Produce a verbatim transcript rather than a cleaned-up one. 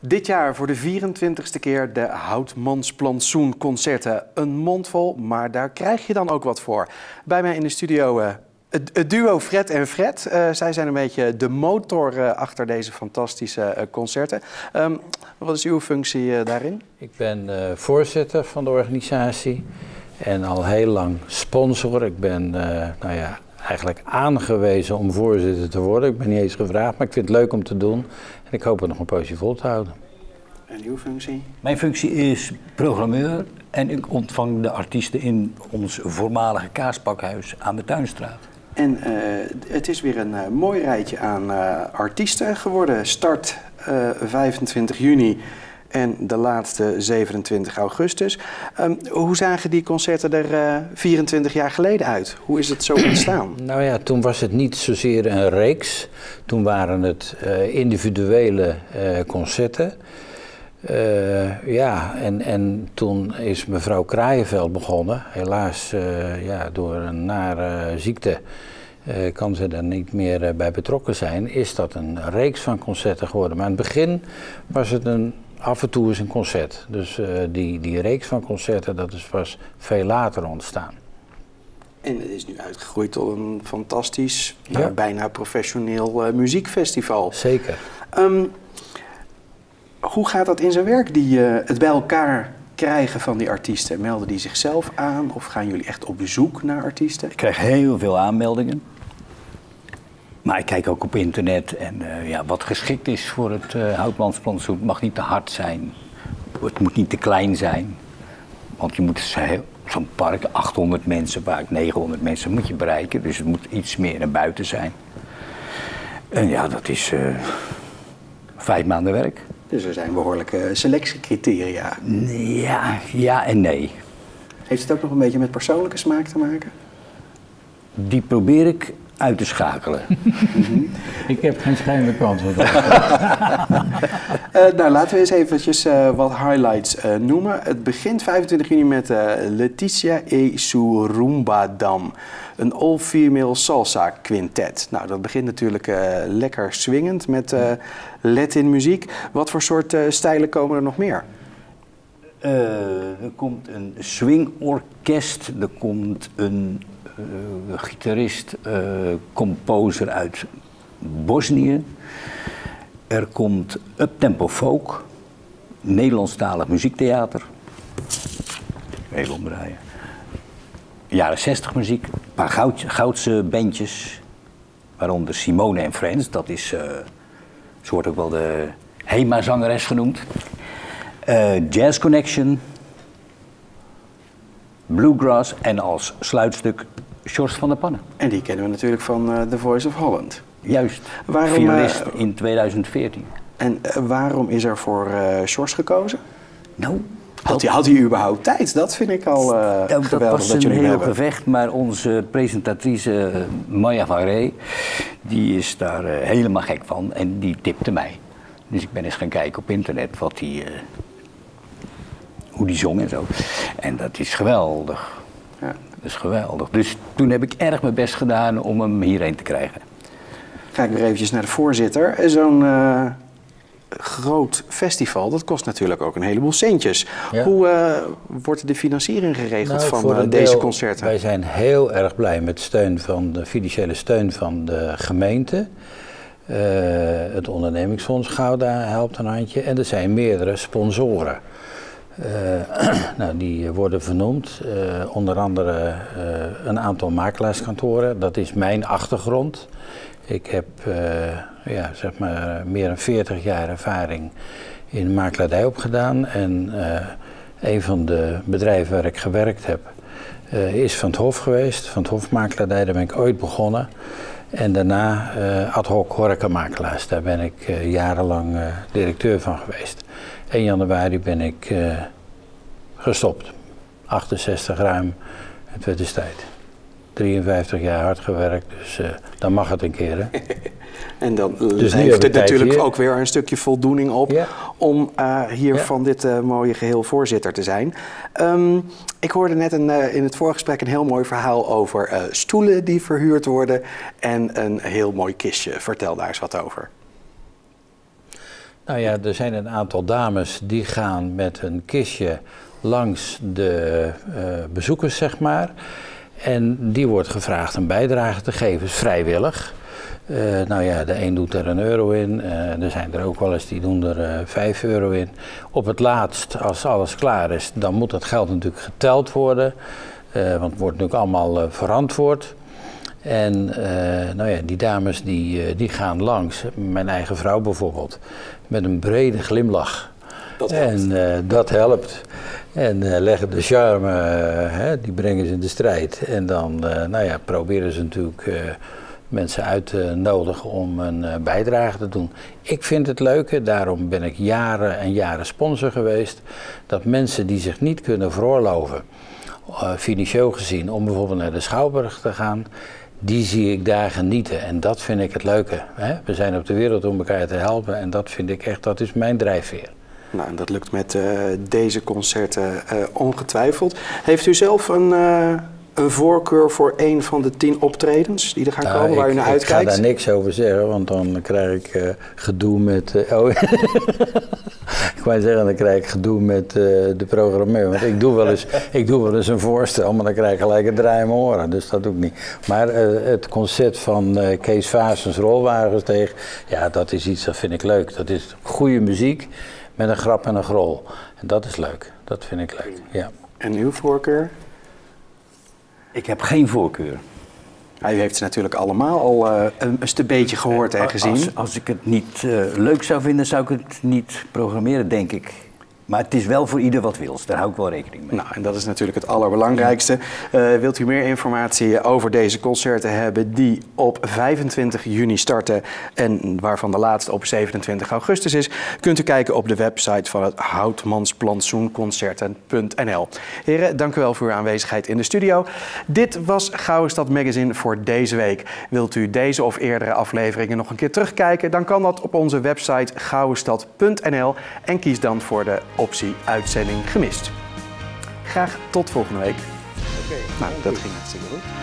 Dit jaar voor de vierentwintigste keer de Houtmansplantsoenconcerten. Een mondvol, maar daar krijg je dan ook wat voor. Bij mij in de studio uh, het, het duo Fred en Fred. Uh, zij zijn een beetje de motor uh, achter deze fantastische uh, concerten. Um, wat is uw functie uh, daarin? Ik ben uh, voorzitter van de organisatie en al heel lang sponsor. Ik ben uh, nou ja, eigenlijk aangewezen om voorzitter te worden. Ik ben niet eens gevraagd, maar ik vind het leuk om te doen. En ik hoop het nog een poosje vol te houden. En uw functie? Mijn functie is programmeur en ik ontvang de artiesten in ons voormalige kaaspakhuis aan de Tuinstraat. En uh, het is weer een uh, mooi rijtje aan uh, artiesten geworden. Start uh, vijfentwintig juni en de laatste zevenentwintig augustus. Um, hoe zagen die concerten er uh, vierentwintig jaar geleden uit? Hoe is het zo ontstaan? Nou ja, toen was het niet zozeer een reeks. Toen waren het uh, individuele uh, concerten. Uh, ja, en, en toen is mevrouw Kraaienveld begonnen. Helaas, uh, ja, door een nare ziekte uh, kan ze er niet meer uh, bij betrokken zijn. Is dat een reeks van concerten geworden. Maar in het begin was het een, af en toe eens een concert. Dus uh, die, die reeks van concerten, dat is pas veel later ontstaan. En het is nu uitgegroeid tot een fantastisch, ja. nou, bijna professioneel uh, muziekfestival. Zeker. Um, Hoe gaat dat in zijn werk, die, uh, het bij elkaar krijgen van die artiesten? Melden die zichzelf aan of gaan jullie echt op bezoek naar artiesten? Ik krijg heel veel aanmeldingen. Maar ik kijk ook op internet en uh, ja, wat geschikt is voor het uh, Houtmansplantsoen. Het mag niet te hard zijn, het moet niet te klein zijn. Want je moet zo'n park, achthonderd mensen, vaak negenhonderd mensen moet je bereiken. Dus het moet iets meer naar buiten zijn. En ja, dat is uh, vijf maanden werk. Dus er zijn behoorlijke selectiecriteria. Ja, ja en nee. Heeft het ook nog een beetje met persoonlijke smaak te maken? Die probeer ik uit te schakelen. Mm-hmm. Ik heb geen schijnende kans. uh, nou, laten we eens eventjes uh, wat highlights uh, noemen. Het begint vijfentwintig juni met uh, Leticia e su Rumbadam. Een all-female salsa quintet. Nou, dat begint natuurlijk uh, lekker swingend met uh, Latin muziek. Wat voor soort uh, stijlen komen er nog meer? Uh, er komt een swingorkest, er komt een uh, gitarist, uh, composer uit Bosnië. Er komt uptempo folk, Nederlandstalig muziektheater. Even omdraaien. Jaren zestig muziek, een paar goud, goudse bandjes, waaronder Simone en Friends, dat is, uh, ze wordt ook wel de Hema-zangeres genoemd. Uh, Jazz Connection, Bluegrass en als sluitstuk Sjors van der Pannen. En die kennen we natuurlijk van uh, The Voice of Holland. Juist, waarom, finalist uh, in tweeduizend veertien. En uh, waarom is er voor uh, Sjors gekozen? Nou... Had hij, had hij überhaupt tijd? Dat vind ik al uh, ja, geweldig dat was dat jullie een heel hebben. gevecht, maar onze presentatrice uh, Maya van Ree, die is daar uh, helemaal gek van en die tipte mij. Dus ik ben eens gaan kijken op internet wat die, uh, hoe die zong en zo. En dat is geweldig. Ja. Dat is geweldig. Dus toen heb ik erg mijn best gedaan om hem hierheen te krijgen. Ga ik weer eventjes naar de voorzitter. Zo'n uh, groot festival, dat kost natuurlijk ook een heleboel centjes. Ja. Hoe uh, wordt de financiering geregeld nou, van uh, deze deel, concerten? Wij zijn heel erg blij met steun van de financiële steun van de gemeente. Uh, het ondernemingsfonds Gouda helpt een handje en er zijn meerdere sponsoren. Uh, nou, die worden vernoemd, uh, onder andere uh, een aantal makelaarskantoren. Dat is mijn achtergrond. Ik heb uh, ja, zeg maar meer dan veertig jaar ervaring in de makelaardij opgedaan. En uh, een van de bedrijven waar ik gewerkt heb uh, is Van 't Hof geweest. Van 't Hof makelaardij, daar ben ik ooit begonnen. En daarna uh, ad hoc horecamakelaars, daar ben ik uh, jarenlang uh, directeur van geweest. één januari ben ik uh, gestopt, achtenzestig ruim, het werd dus tijd. drieënvijftig jaar hard gewerkt, dus uh, dan mag het een keer. Hè? En dan dus levert het natuurlijk hier ook weer een stukje voldoening op ja. om uh, hier ja. van dit uh, mooie geheel voorzitter te zijn. Um, ik hoorde net een, uh, in het voorgesprek een heel mooi verhaal over uh, stoelen die verhuurd worden en een heel mooi kistje. Vertel daar eens wat over. Nou ja, er zijn een aantal dames die gaan met een kistje langs de uh, bezoekers, zeg maar. En die wordt gevraagd een bijdrage te geven, is vrijwillig. Uh, nou ja, de een doet er een euro in, uh, er zijn er ook wel eens die doen er uh, vijf euro in. Op het laatst, als alles klaar is, dan moet dat geld natuurlijk geteld worden. Uh, want het wordt natuurlijk allemaal uh, verantwoord. En uh, nou ja, die dames die, uh, die gaan langs, mijn eigen vrouw bijvoorbeeld, met een brede glimlach. Dat helpt. En uh, dat helpt. En uh, leggen de charme, uh, hè, die brengen ze in de strijd. En dan uh, nou ja, proberen ze natuurlijk uh, mensen uit te nodigen om een uh, bijdrage te doen. Ik vind het leuke, daarom ben ik jaren en jaren sponsor geweest, dat mensen die zich niet kunnen veroorloven, uh, financieel gezien, om bijvoorbeeld naar de Schouwburg te gaan, die zie ik daar genieten. En dat vind ik het leuke. Hè? We zijn op de wereld om elkaar te helpen en dat vind ik echt, dat is mijn drijfveer. Nou, en dat lukt met uh, deze concerten uh, ongetwijfeld. Heeft u zelf een, uh, een voorkeur voor een van de tien optredens die er gaan komen, uh, waar ik, u naar ik uitkijkt? Ik ga daar niks over zeggen, want dan krijg ik uh, gedoe met... Uh, oh, ik wou zeggen, dan krijg ik gedoe met uh, de programmeur. Want ik doe, wel eens, ik doe wel eens een voorstel, maar dan krijg ik gelijk een draai in mijn oren. Dus dat doe ik niet. Maar uh, het concept van uh, Kees Vaasens rolwagens tegen, ja, dat is iets, dat vind ik leuk. Dat is goede muziek met een grap en een grol. En dat is leuk. Dat vind ik leuk, ja. En uw voorkeur? Ik heb geen voorkeur. Ja, u heeft ze natuurlijk allemaal al uh, een, een beetje gehoord en gezien. Als, als ik het niet uh, leuk zou vinden, zou ik het niet programmeren, denk ik. Maar het is wel voor ieder wat wils, daar hou ik wel rekening mee. Nou, en dat is natuurlijk het allerbelangrijkste. Uh, wilt u meer informatie over deze concerten hebben die op vijfentwintig juni starten en waarvan de laatste op zevenentwintig augustus is, kunt u kijken op de website van het Houtmansplantsoenconcerten punt n l. Heren, dank u wel voor uw aanwezigheid in de studio. Dit was Gouwestad Magazine voor deze week. Wilt u deze of eerdere afleveringen nog een keer terugkijken, dan kan dat op onze website gouwestad punt n l en kies dan voor de optie uitzending gemist. Graag tot volgende week. Oké. Nou, dat ging hartstikke goed.